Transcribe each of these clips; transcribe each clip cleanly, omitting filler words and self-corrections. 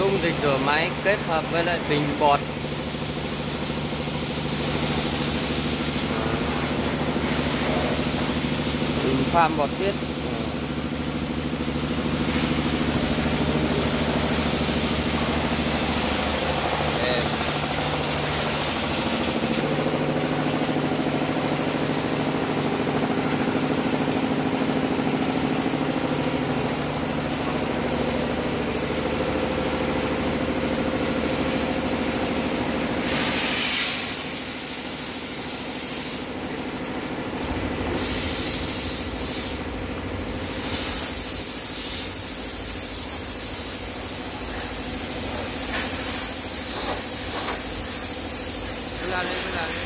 Dung dịch rửa máy kết hợp với lại bình bọt. Bình pha bọt tiết. Làm đi.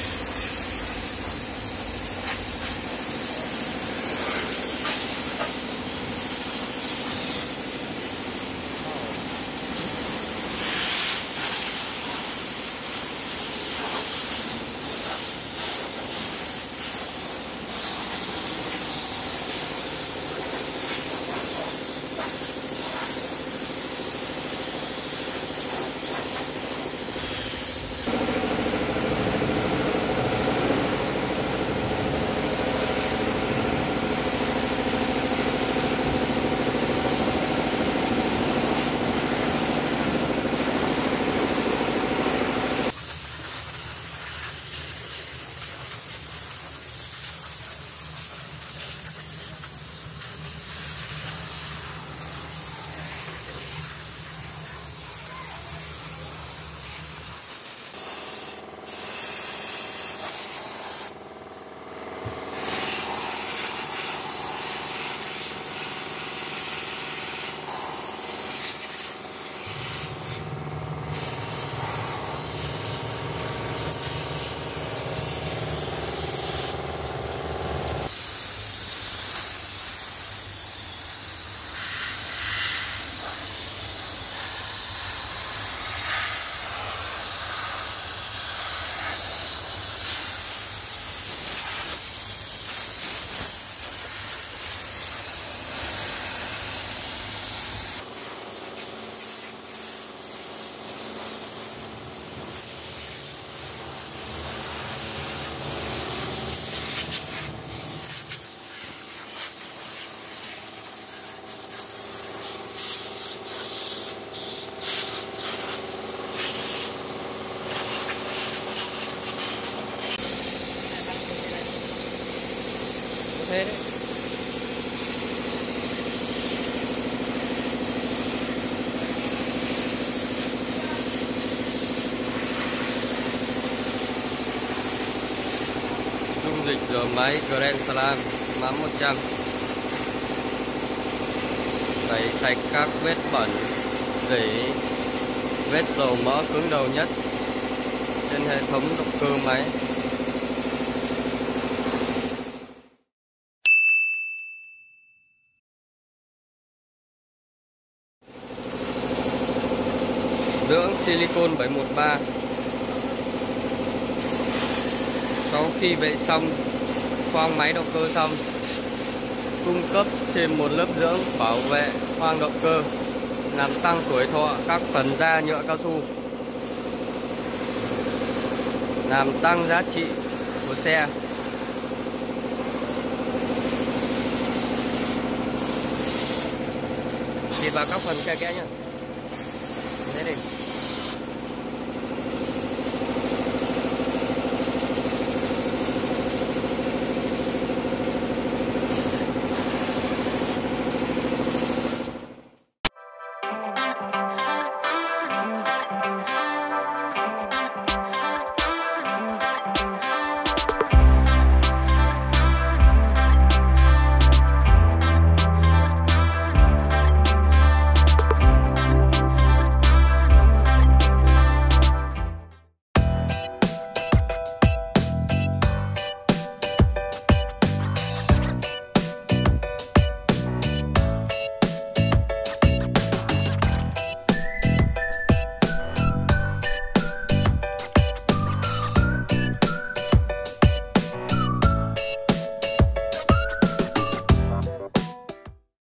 Thế đấy. Dung dịch rửa máy Grand Slam mắm 100. Tẩy sạch các vết bẩn, rỉ, vết dầu mỡ cứng đầu nhất trên hệ thống động cơ máy. Dưỡng silicon 713. Sau khi vệ xong khoang máy động cơ xong, cung cấp thêm một lớp dưỡng bảo vệ khoang động cơ, làm tăng tuổi thọ các phần da nhựa cao su, làm tăng giá trị của xe. Xịt vào các phần kẽ kẽ nhé. Thế đi.